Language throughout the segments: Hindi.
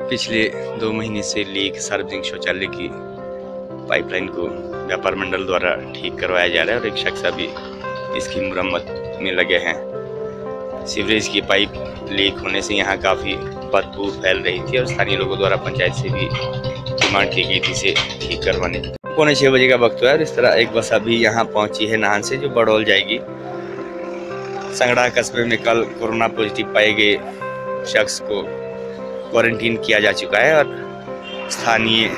पिछले 2 महीने से लीक सार्वजनिक शौचालय की पाइपलाइन को व्यापार मंडल द्वारा ठीक करवाया जा रहा है और एक शख्स अभी इसकी मुरम्मत में लगे हैं। सीवरेज की पाइप लीक होने से यहाँ काफ़ी बदबू फैल रही थी और स्थानीय लोगों द्वारा पंचायत से भी डिमांड की गई थी इसे ठीक करवाने। 5:45 बजे का वक्त हुआ है और इस तरह एक बस अभी यहाँ पहुँची है नाहन से, जो बड़ौल जाएगी। संगड़ा कस्बे में कल कोरोना पॉजिटिव पाए गए शख्स को क्वारंटीन किया जा चुका है और स्थानीय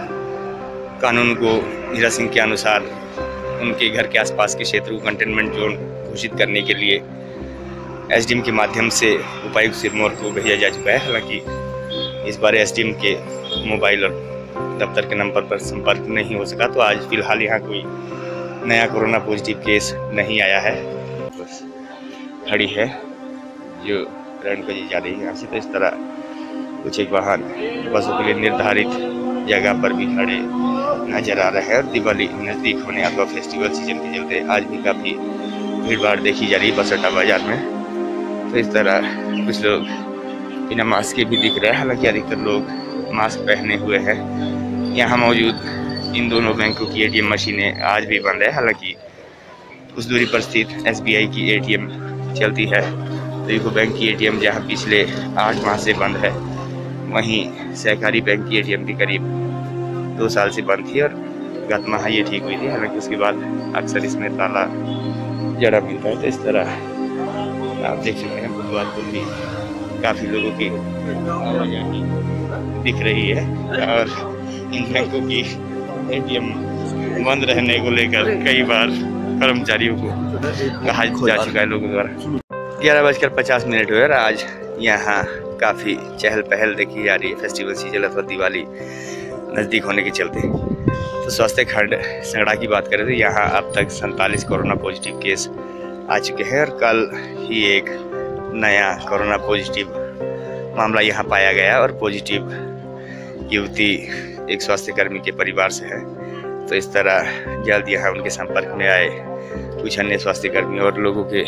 कानून को हीरा सिंह के अनुसार उनके घर के आसपास के क्षेत्र को कंटेनमेंट जोन घोषित करने के लिए एसडीएम के माध्यम से उपायुक्त सिरमौर को भेजा जा चुका है। हालांकि इस बार एसडीएम के मोबाइल और दफ्तर के नंबर पर संपर्क नहीं हो सका, तो आज फिलहाल यहाँ कोई नया कोरोना पॉजिटिव केस नहीं आया है। बस खड़ी है जो रणकजी जा रही है यहाँ से, तो इस तरह कुछ एक वाहन बसों के लिए निर्धारित जगह पर भी खड़े नजर आ रहे हैं। और दिवाली नज़दीक होने अथवा फेस्टिवल सीजन के चलते आज भी काफ़ी भीड़ भाड़ देखी जा रही है बस अड्डा बाजार में। तो इस तरह कुछ लोग बिना मास्क के भी दिख रहे हैं, हालांकि अधिकतर लोग मास्क पहने हुए हैं। यहाँ मौजूद इन दोनों बैंकों की एटीएम मशीनें आज भी बंद है। हालांकि कुछ दूरी पर स्थित एसबीआई की एटीएम चलती है। तो यूको बैंक की एटीएम जहाँ पिछले 8 माह से बंद है, वहीं सहकारी बैंक की एटीएम भी करीब 2 साल से बंद थी और गत माह ये ठीक हुई थी। हालांकि उसके बाद अक्सर इसमें ताला जड़ा मिलता है। तो इस तरह आप देख सकते हैं बुधवार को भी काफ़ी लोगों की आवाजाही दिख रही है और इन बैंकों की एटीएम बंद रहने को लेकर कई बार कर्मचारियों को कहा जा चुका है लोगों द्वारा। 11:50 हुए और आज यहाँ काफ़ी चहल पहल देखी जा रही है फेस्टिवल सीजन अथवा दिवाली नज़दीक होने के चलते। तो स्वास्थ्य खंड संगड़ा की बात करें तो यहाँ अब तक 47 कोरोना पॉजिटिव केस आ चुके हैं और कल ही एक नया कोरोना पॉजिटिव मामला यहाँ पाया गया और पॉजिटिव युवती एक स्वास्थ्यकर्मी के परिवार से है। तो इस तरह जल्द यहाँ उनके संपर्क में आए कुछ अन्य स्वास्थ्यकर्मी और लोगों के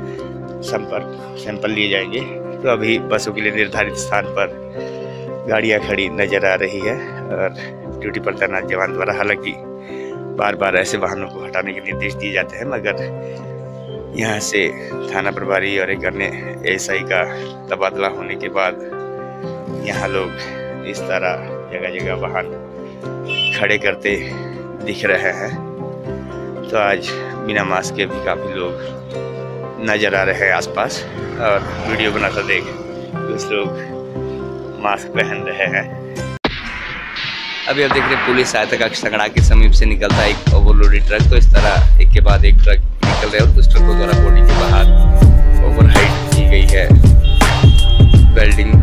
संपर्क सैंपल लिए जाएंगे। तो अभी बसों के लिए निर्धारित स्थान पर गाड़ियां खड़ी नजर आ रही है और ड्यूटी पर तैनात जवान द्वारा हालांकि बार बार ऐसे वाहनों को हटाने के निर्देश दिए जाते हैं, मगर यहाँ से थाना प्रभारी और एक अन्य एएसआई का तबादला होने के बाद यहाँ लोग इस तरह जगह जगह वाहन खड़े करते दिख रहे हैं। तो आज बिना मास्क के भी काफ़ी लोग नज़र आ रहे हैं आसपास और वीडियो बनाता देख कुछ लोग मास्क पहन रहे हैं। अभी आप देख रहे हैं पुलिस सहायता कक्ष संगड़ा के समीप से निकलता है एक ओवरलोडेड ट्रक। तो इस तरह एक के बाद एक ट्रक निकल रहे हैं और कुछ ट्रकों द्वारा बॉडी के बाहर ओवरहाइट की गई है वेल्डिंग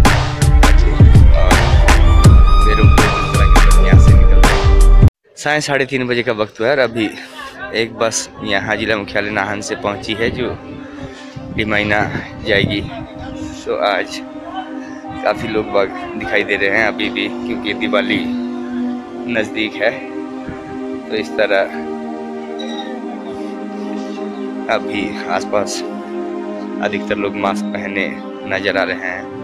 और फिर यहाँ से निकल रहे हैं। 3:30 बजे का वक्त हुआ है और अभी एक बस यहाँ जिला मुख्यालय नाहन से पहुँची है जो डिमाइना जाएगी। तो आज काफ़ी लोग बाग दिखाई दे रहे हैं अभी भी, क्योंकि दिवाली नज़दीक है। तो इस तरह अभी आसपास अधिकतर लोग मास्क पहने नज़र आ रहे हैं।